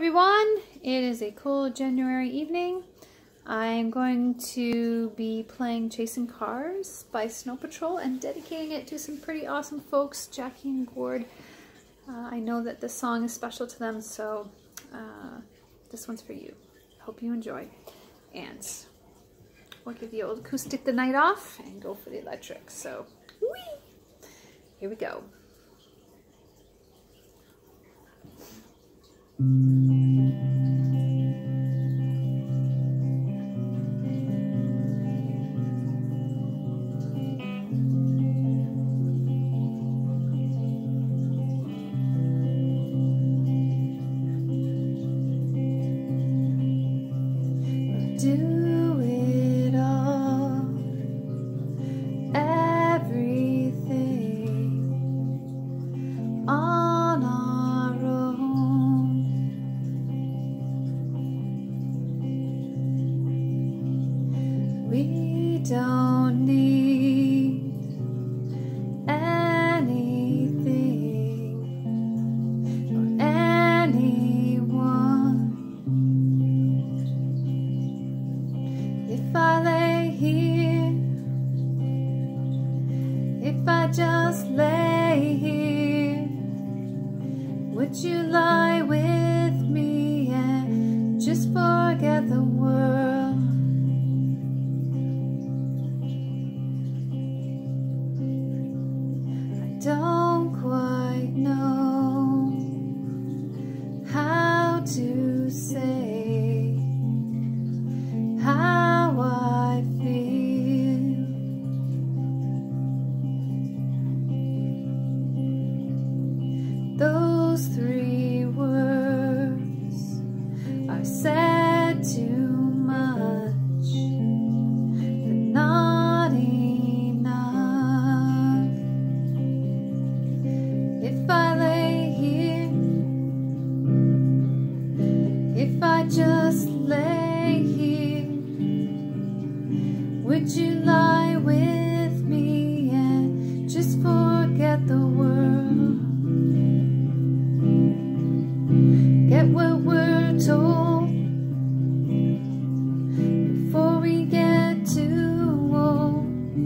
everyone, it is a cool January evening. I'm going to be playing Chasing Cars by Snow Patrol and dedicating it to some pretty awesome folks, Jackie and Gord. I know that this song is special to them, so this one's for you. Hope you enjoy. And we'll give the old acoustic the night off and go for the electric. So, whee! Here we go. Do it all, everything on our own. We don't need anything or anyone. If I lay here, if I just lay here, would you lie with me and just forget the world? I don't quite know how to say how I feel. Those three words are said too much, but not enough. If I lay here, if I just lay here, would you lie with me and just forget the world? Get what we're told before we get too old.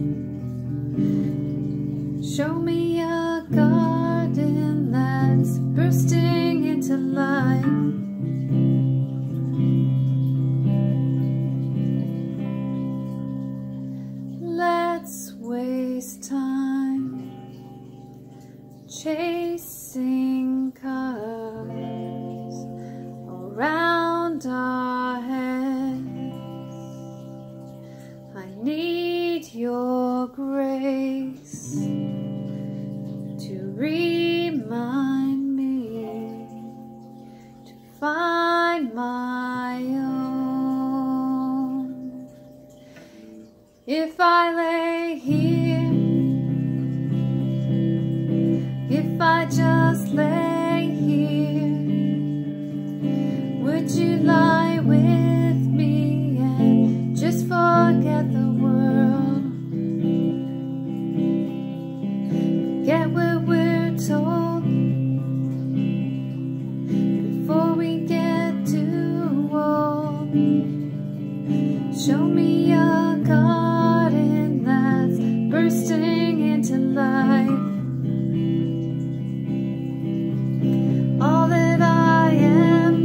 Show me a garden that's bursting into life. Let's waste time chasing cars around our heads. I need your grace to remind me to find my own. If I lay here, if I just lay here, would you lie with me and just forget the world? Get what we're told before we get too old. Show me a garden that's bursting into life. All that I am,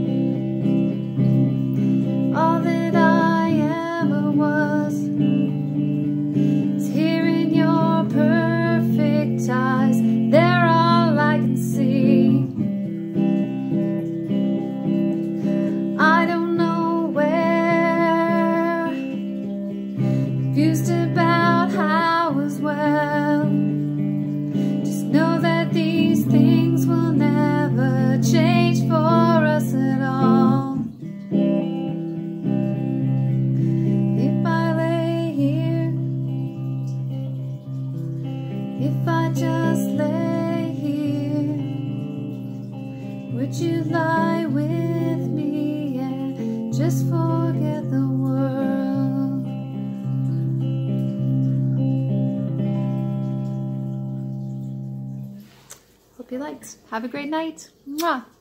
all that I ever was, is here in your perfect eyes. They're all I can see. I don't know where, confused about how as well. Just know that these things will never change for us at all. If I lay here, if I just lay here, would you lie with me and just forget the world? Hope you liked. Have a great night. Mwah.